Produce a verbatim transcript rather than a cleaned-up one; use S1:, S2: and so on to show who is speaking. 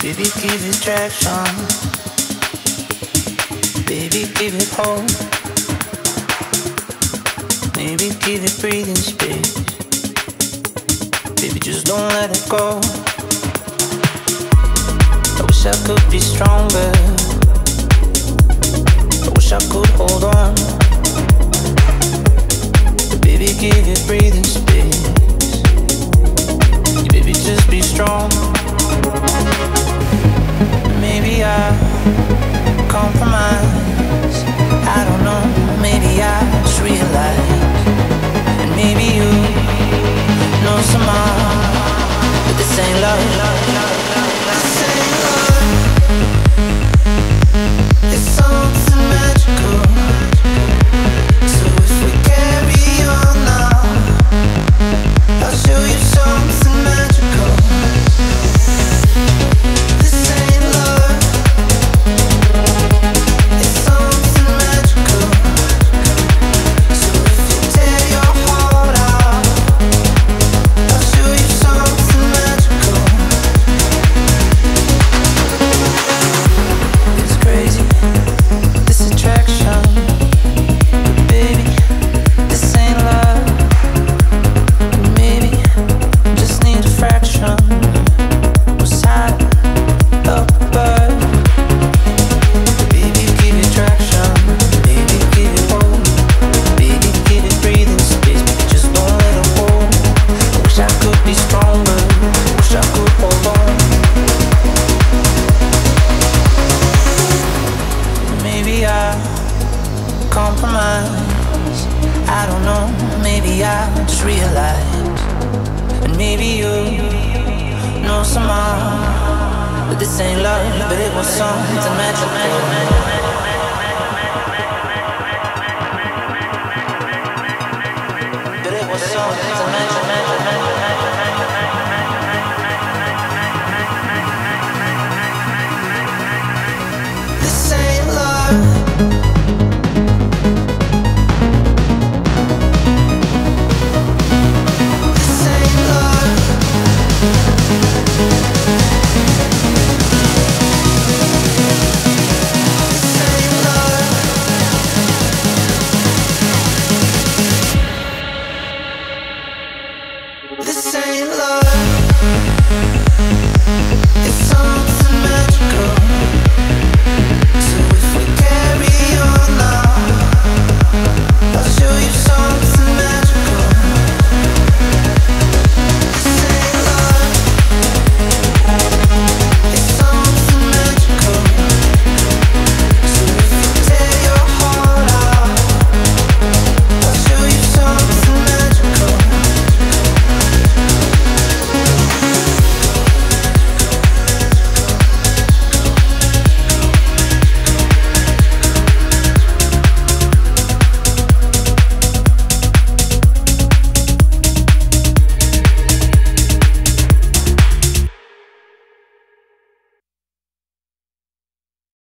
S1: Baby, give it traction. Baby, give it hope. Maybe give it breathing space. Baby, just don't let it go. I wish I could be stronger. I wish I could hold on. But baby, give it breathing space. Baby, just be strong. Maybe I compromise. I don't know. Maybe I just realize. And maybe you know some more. But this ain't love. This ain't love. It's something magical. So if we carry on now, I'll show you something magical. This ain't love. It's something magical. So if you tear your heart out, I'll show you something magical. It's crazy, this attraction. But baby, this ain't love. Maybe just need a fraction. Was high up above. Baby, give it traction. Baby, give it hope. Baby, give it breathing space. Baby, just don't let it go. I wish I could be stronger. Wish I could hold on. Maybe I compromise. I don't know. Maybe I just realized. And maybe you know some more. But this ain't love, but it was something magical. But it was something magical.